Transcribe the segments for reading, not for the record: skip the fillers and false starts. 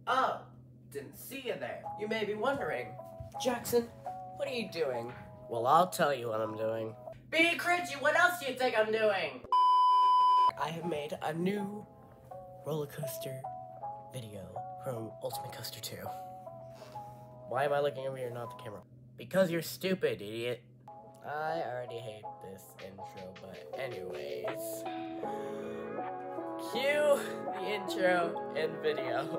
Oh, didn't see you there. You may be wondering, Jackson, what are you doing? Well, I'll tell you what I'm doing. Be cringy, what else do you think I'm doing? I have made a new roller coaster video from Ultimate Coaster 2. Why am I looking over here, not the camera? Because you're stupid, idiot. I already hate this intro, but anyways. Cue the intro and video.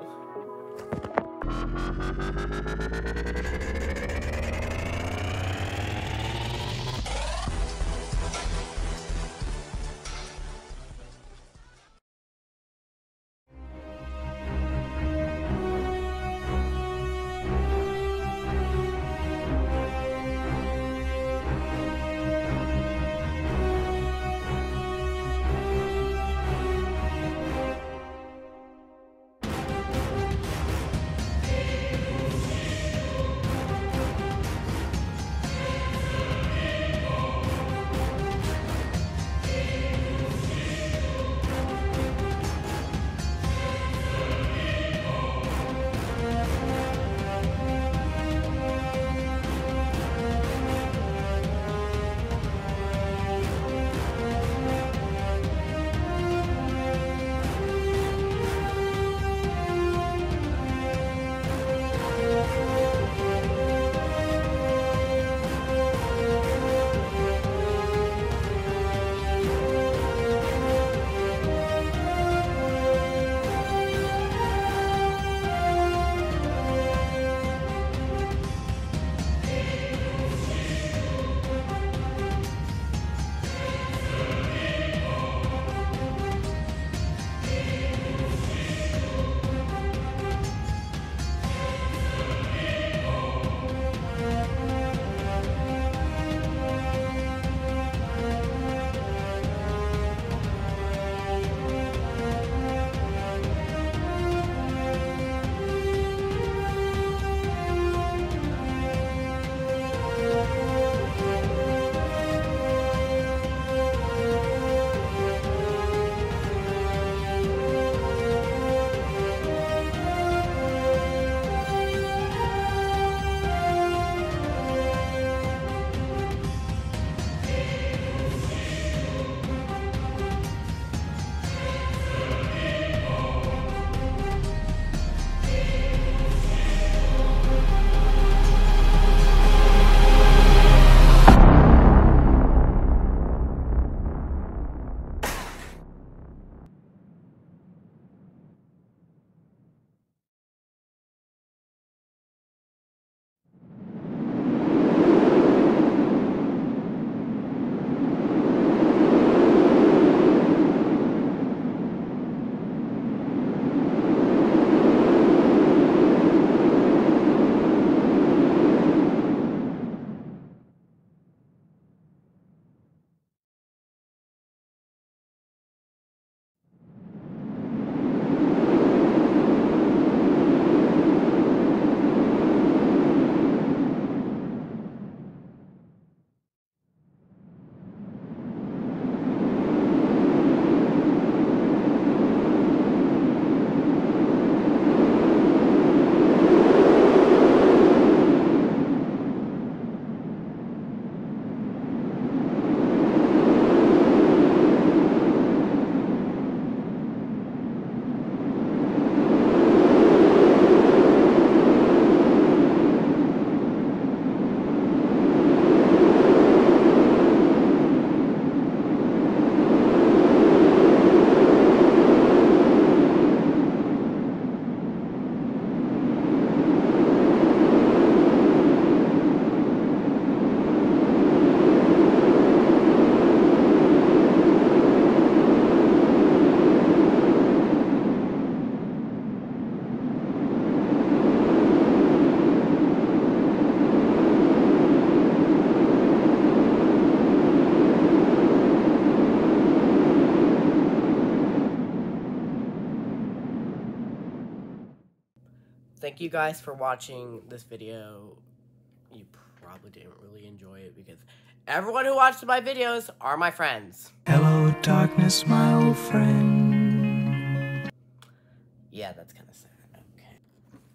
Thank you guys for watching this video. You probably didn't really enjoy it because everyone who watched my videos are my friends. Hello, darkness, my old friend. Yeah, that's kind of sad. Okay.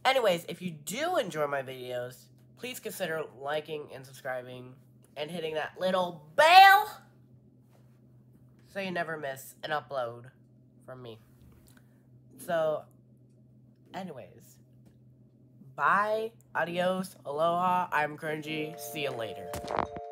Anyways, if you do enjoy my videos, please consider liking and subscribing and hitting that little bell so you never miss an upload from me. So, anyways, bye, adios, aloha, I'm Cringy, see you later.